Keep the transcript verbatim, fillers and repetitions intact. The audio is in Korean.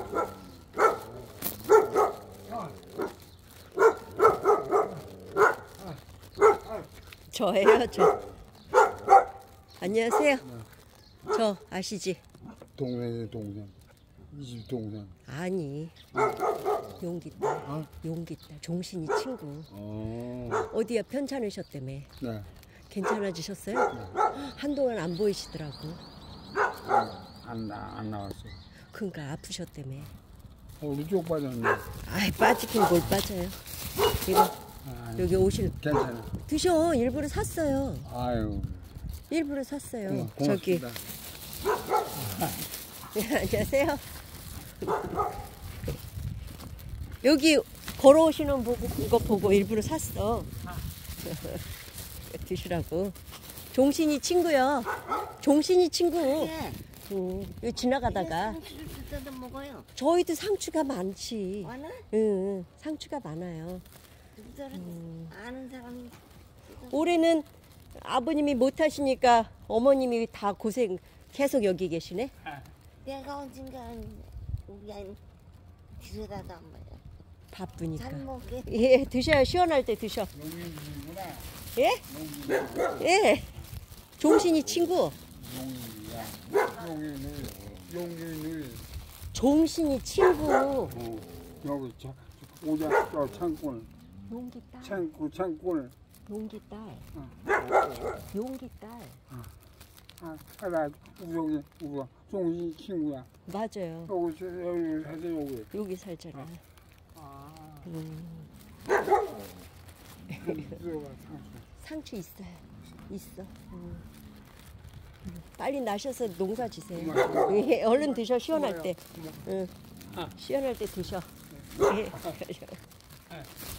저예요, 저. 안녕하세요. 저 아시지? 동생이 동생. 이 집 동생. 아니. 용기딸. 어? 용기딸. 종신이 친구. 어. 어디야 편찮으셨다며. 네. 괜찮아지셨어요? 네. 한동안 안 보이시더라고. 안, 안 나왔어요. 그러니까 아프셨다며. 우리 쪽 빠졌네. 아이 빠지긴 뭘 빠져요. 이거 아, 여기 오실. 괜찮아. 드셔. 일부러 샀어요. 아유. 일부러 샀어요. 어, 저기. 네, 안녕하세요. 여기 걸어오시는 보고 그거 보고 일부러 샀어. 드시라고. 종신이 친구요. 종신이 친구. 예. 응. 여기 지나가다가. 상추를 뜯어 먹어요. 저희도 상추가 많지. 많아? 응, 상추가 많아요. 음. 아는 사람이. 올해는 아버님이 못 하시니까 어머님이 다 고생 계속 여기 계시네. 내가 언젠가는 우리 아이 들여다도 안 봐요. 바쁘니까. 잘 먹게. 예, 드셔요. 시원할 때 드셔. 용인이구나. 예? 예. 종신이 친구. 용인이야. 용인을. 용인을. 종신이 친구. 어, 여기 차, 오자 저 창고는. 용기딸. 창고 창고는. 용기딸. 어. 용기딸. 아, 나 우정이 우가 종이 친구야. 맞아요. 여기 여기 살자 여기. 여기 살잖아. 아. 음. 들어가 상수. 상추 있어요. 있어. 음. 빨리 나셔서 농사 지세요. 예, 얼른 드셔. 시원할 때. 응. 시원할 때 드셔. 예.